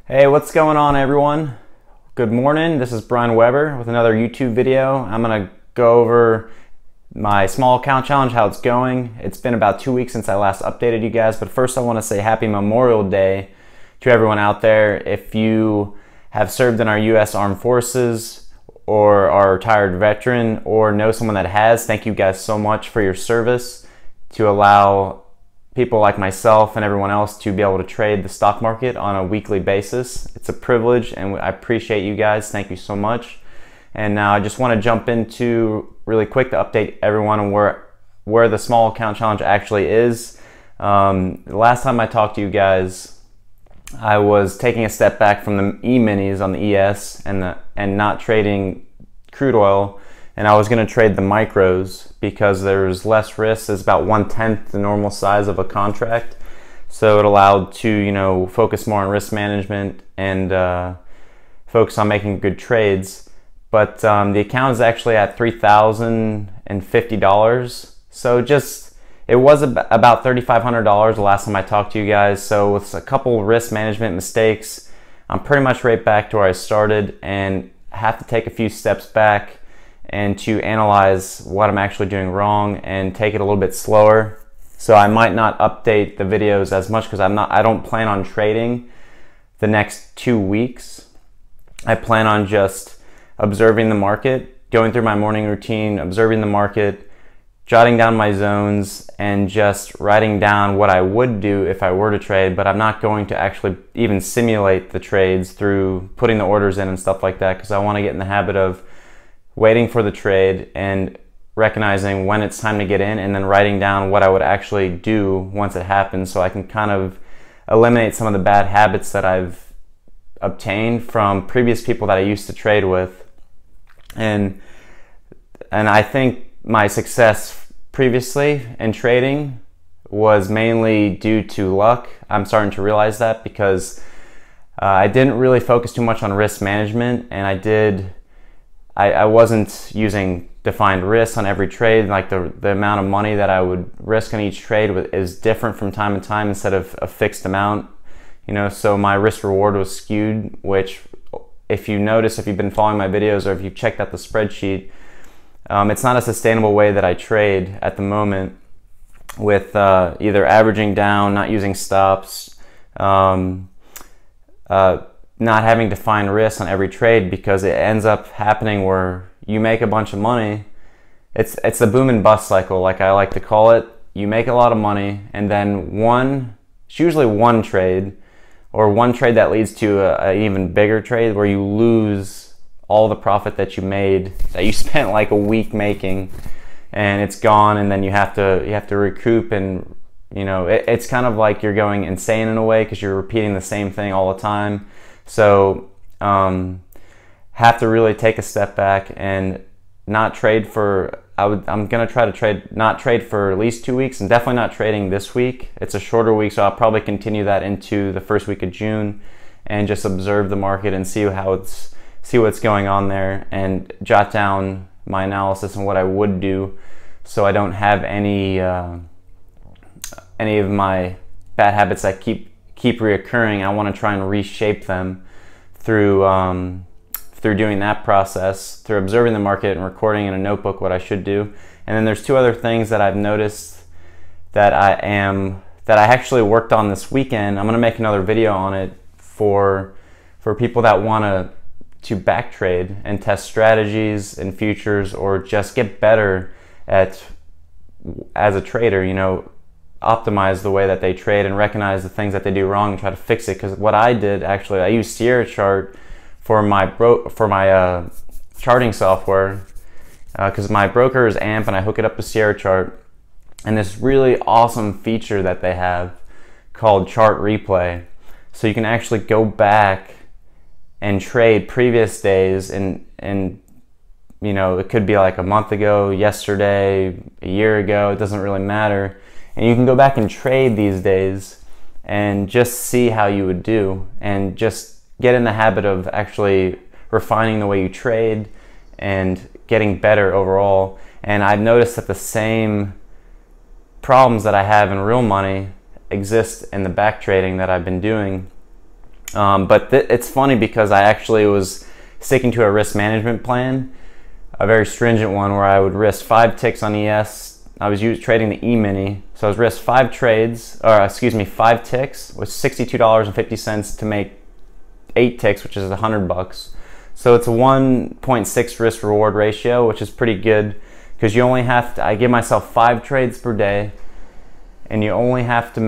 Hey, what's going on, everyone? Good morning. This is Brian Weber with another YouTube video. I'm gonna go over my small account challenge, how it's going. It's been about 2 weeks since I last updated you guys, but first I want to say happy Memorial Day to everyone out there. If you have served in our U.S. Armed Forces or are a retired veteran or know someone that has, thank you guys so much for your service to allow people like myself and everyone else to be able to trade the stock market on a weekly basis. It's a privilege and I appreciate you guys. Thank you so much. And now I just want to jump into really quick to update everyone on where the small account challenge actually is. The last time I talked to you guys, I was taking a step back from the E-minis on the ES and not trading crude oil, and I was going to trade the micros because there's less risk. It's about 1/10 the normal size of a contract, so it allowed to focus more on risk management and focus on making good trades. But the account is actually at $3,050, so it was about $3,500 the last time I talked to you guys. So with a couple risk management mistakes, I'm pretty much right back to where I started and have to take a few steps back and to analyze what I'm actually doing wrong and take it a little bit slower. So I might not update the videos as much because I don't plan on trading the next 2 weeks. I plan on just observing the market, going through my morning routine, observing the market, jotting down my zones, and just writing down what I would do if I were to trade, but I'm not going to actually even simulate the trades through putting the orders in and stuff like that, because I want to get in the habit of waiting for the trade and recognizing when it's time to get in, and then writing down what I would actually do once it happens, so I can kind of eliminate some of the bad habits that I've obtained from previous people that I used to trade with. And I think my success previously in trading was mainly due to luck. I'm starting to realize that because I didn't really focus too much on risk management, and I wasn't using defined risks on every trade. Like the amount of money that I would risk on each trade is different from time to time instead of a fixed amount. So my risk reward was skewed, which if you notice, if you've been following my videos or if you've checked out the spreadsheet, it's not a sustainable way that I trade at the moment with either averaging down, not using stops, not having defined risks on every trade, because it ends up happening where you make a bunch of money. It's the boom and bust cycle, like I like to call it. You make a lot of money, and then it's usually one trade, or one trade that leads to an even bigger trade where you lose all the profit that you made, that you spent like a week making, and it's gone, and then you have to recoup. And it's kind of like you're going insane in a way because you're repeating the same thing all the time. So have to really take a step back and not trade for, I'm gonna try to not trade for at least 2 weeks, and definitely not trading this week. It's a shorter week, so I'll probably continue that into the first week of June and just observe the market and see what's going on there, and jot down my analysis and what I would do, so I don't have any of my bad habits that keep reoccurring. I want to try and reshape them through doing that process, through observing the market and recording in a notebook what I should do. And then there's 2 other things that I've noticed that I actually worked on this weekend. I'm going to make another video on it for people that want to back trade and test strategies and futures, or just get better as a trader, optimize the way that they trade and recognize the things that they do wrong and try to fix it. Because what I did, actually, I used Sierra Chart for my charting software, because my broker is AMP and I hook it up to Sierra Chart, and this really awesome feature that they have called Chart Replay. So you can actually go back and trade previous days, and it could be like a month ago, yesterday, a year ago, it doesn't really matter. And you can go back and trade these days and just see how you would do, and just get in the habit of actually refining the way you trade and getting better overall. And I've noticed that the same problems that I have in real money exist in the back trading that I've been doing. But it's funny because I actually was sticking to a risk management plan, a very stringent one, where I would risk 5 ticks on ES. I was trading the E-mini, so I was risk 5 ticks with $62.50 to make 8 ticks, which is $100. So it's a 1.6 risk reward ratio, which is pretty good because I give myself 5 trades per day, and you only have to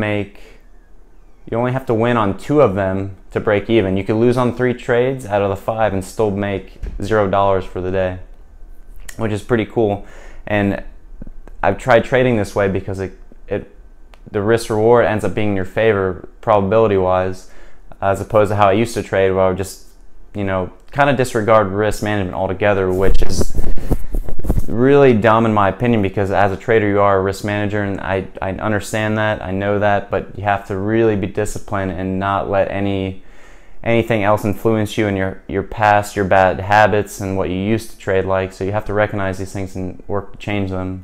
win on 2 of them to break even. You could lose on 3 trades out of the 5 and still make $0 for the day, which is pretty cool. And I've tried trading this way because the risk reward ends up being in your favor probability wise, as opposed to how I used to trade, where I would just, kind of disregard risk management altogether, which is really dumb in my opinion, because as a trader you are a risk manager, and I understand that, I know that, but you have to really be disciplined and not let anything else influence you in your past, your bad habits, and what you used to trade like. So you have to recognize these things and work to change them.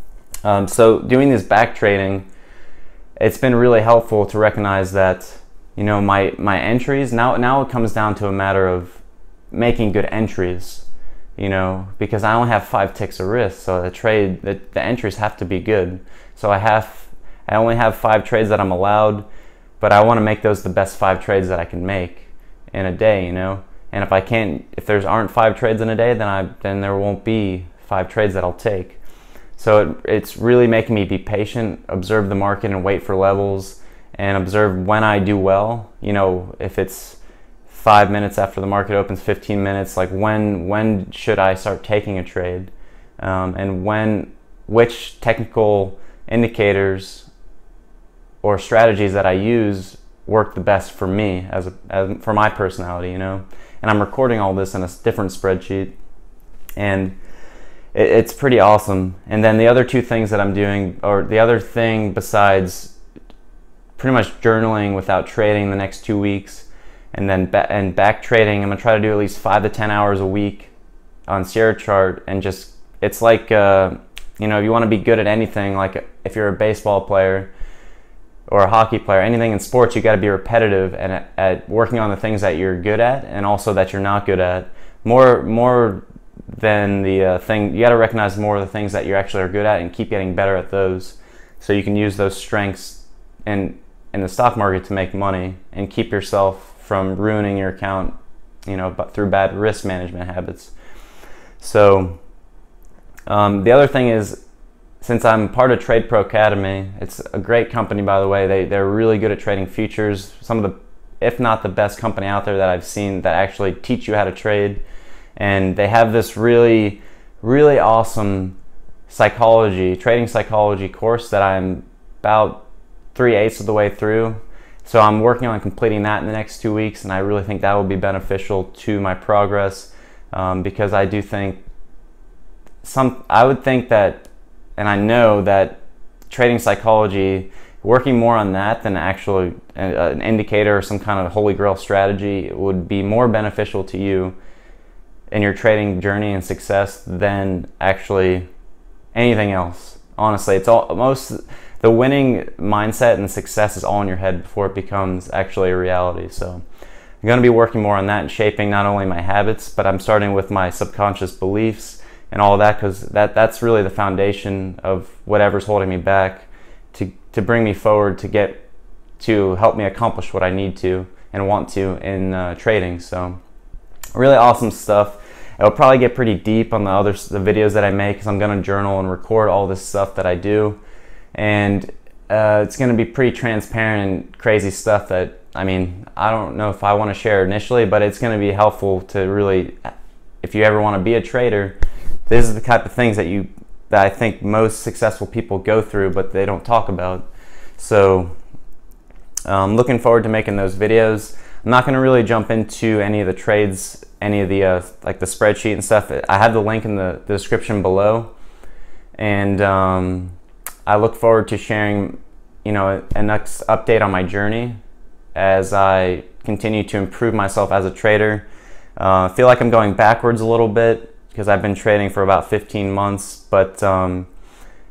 So doing this back trading, it's been really helpful to recognize that my entries, now it comes down to a matter of making good entries, because I only have 5 ticks of risk, so the entries have to be good. So I only have 5 trades that I'm allowed, but I want to make those the best 5 trades that I can make in a day, and if there aren't 5 trades in a day, then there won't be 5 trades that I'll take. So it's really making me be patient, observe the market and wait for levels, and observe when I do well. If it's 5 minutes after the market opens, 15 minutes, like when should I start taking a trade, and which technical indicators or strategies that I use work the best for me as for my personality, And I'm recording all this in a different spreadsheet, and it's pretty awesome. And then the other 2 things that I'm doing, or the other thing besides pretty much journaling without trading the next 2 weeks, and then back trading, I'm gonna try to do at least 5 to 10 hours a week on Sierra Chart, and just, it's like, if you want to be good at anything, like if you're a baseball player or a hockey player, anything in sports, you got to be repetitive and at working on the things that you're good at, and also that you're not good at. More than the thing, you got to recognize more of the things that you actually are good at and keep getting better at those, so you can use those strengths in the stock market to make money and keep yourself from ruining your account, but through bad risk management habits. So the other thing is, since I'm part of Trade Pro Academy, it's a great company, by the way. They're really good at trading futures. Some of the, if not the best company out there that I've seen that actually teach you how to trade. And they have this really, really awesome trading psychology course that I'm about 3/8 of the way through. So I'm working on completing that in the next 2 weeks, and I really think that will be beneficial to my progress, because I do think I would think that, and I know that trading psychology, working more on that than actually an indicator or some kind of holy grail strategy, would be more beneficial to you in your trading journey and success than actually anything else. Honestly, the winning mindset and success is all in your head before it becomes actually a reality. So I'm going to be working more on that and shaping not only my habits, but I'm starting with my subconscious beliefs and all of that, because that's really the foundation of whatever's holding me back to bring me forward, to help me accomplish what I need to and want to in trading. So really awesome stuff. It'll probably get pretty deep on the videos that I make, because I'm going to journal and record all this stuff that I do, and it's going to be pretty transparent and crazy stuff that, I don't know if I want to share initially, but it's going to be helpful to really, if you ever want to be a trader, this is the type of things that I think most successful people go through, but they don't talk about. So I'm looking forward to making those videos. I'm not going to really jump into any of the trades, any of the like the spreadsheet and stuff. I have the link in the description below, and I look forward to sharing, a next update on my journey as I continue to improve myself as a trader. I feel like I'm going backwards a little bit because I've been trading for about 15 months, but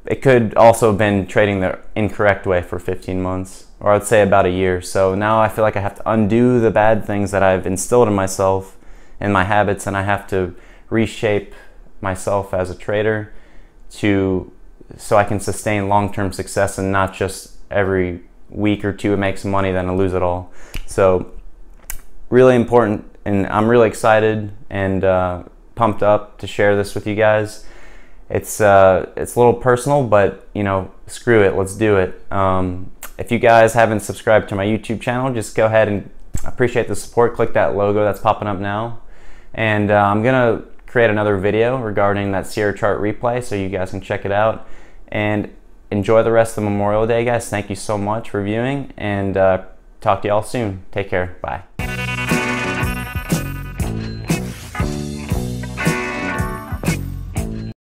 it could also have been trading the incorrect way for 15 months, or I would say about a year. So now I feel like I have to undo the bad things that I've instilled in myself and my habits, and I have to reshape myself as a trader so I can sustain long-term success and not just every week or two make some money then I lose it all. So really important, and I'm really excited and pumped up to share this with you guys. It's a little personal, but you know, screw it, let's do it. If you guys haven't subscribed to my YouTube channel, just go ahead and appreciate the support. Click that logo that's popping up now, and I'm gonna create another video regarding that Sierra chart replay so you guys can check it out. And enjoy the rest of Memorial Day, guys. Thank you so much for viewing, and talk to y'all soon. Take care. Bye.